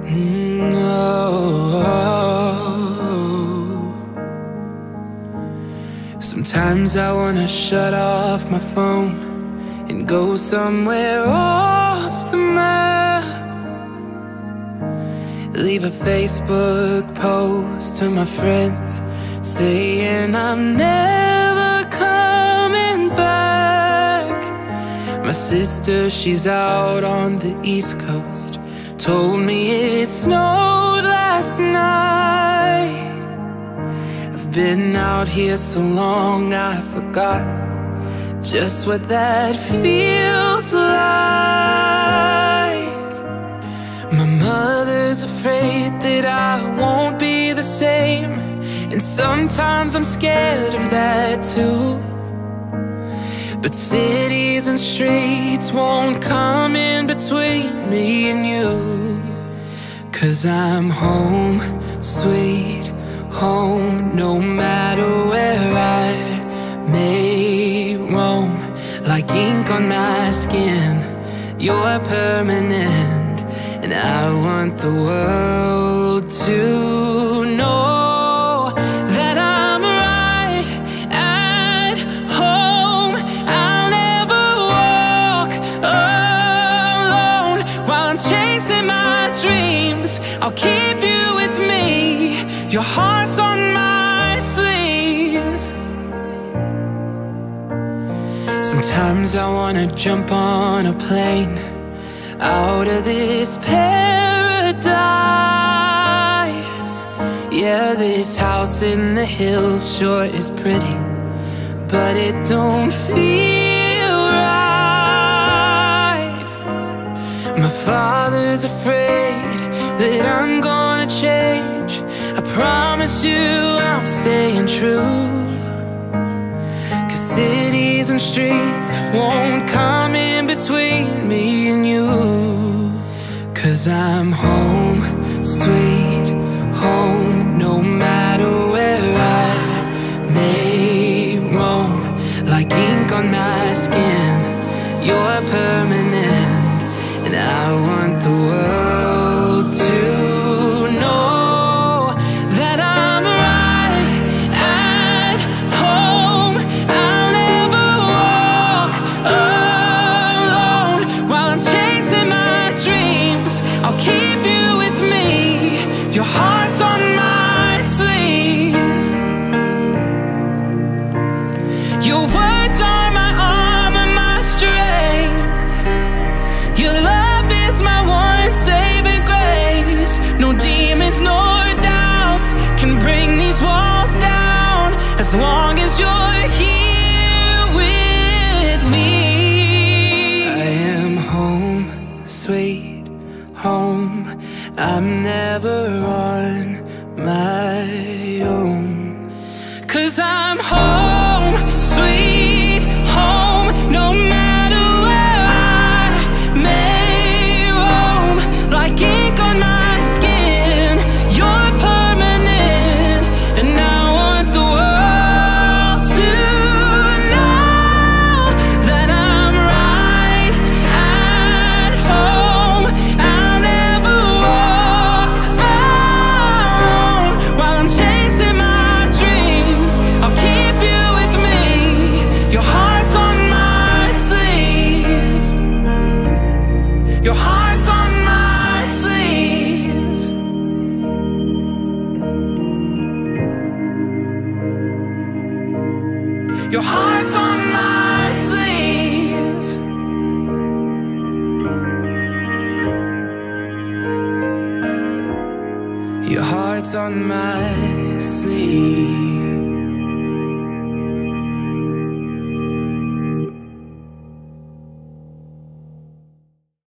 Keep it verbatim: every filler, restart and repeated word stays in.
Mm, oh, oh. Sometimes I wanna shut off my phone and go somewhere off the map. Leave a Facebook post to my friends saying I'm never coming back. My sister, she's out on the East Coast, told me it snowed last night. I've been out here so long I forgot just what that feels like. My mother's afraid that I won't be the same, and sometimes I'm scared of that too. But cities and streets won't come in between me and you, 'cause I'm home, sweet home. No matter where I may roam, like ink on my skin, you're permanent. And I want the world to know that I'm right at home. I'll never walk alone while I'm chasing my dreams. I'll keep you with me, your heart's on my sleeve. Sometimes I wanna jump on a plane out of this paradise. Yeah, this house in the hills sure is pretty, but it don't feel right. My father's afraid that I'm gonna change. I promise you I'm staying true, 'cause cities and streets won't come in between me and you. 'Cause I'm home, sweet home. No matter where I may roam, like ink on my skin, you're permanent. And I want the world to know that I'm right at home. I'll never walk alone while I'm chasing my dreams. I'll keep you with me, your heart's on my sleeve. Your words are my armor, my strength. Your love is my one saving grace. No demons nor doubts can bring these walls down, as long as you're here with me. I am home, sweet home. I'm never on my own, 'cause I'm home, sweet home. No matter where I may roam, like ink on my skin, you're permanent. And I want the world to know that I'm right at home. I'll never walk alone while I'm chasing my dreams. I'll keep you with me, your heart's on my sleeve. Your heart's on my sleeve. Your heart's on my sleeve. Your heart's on my sleeve.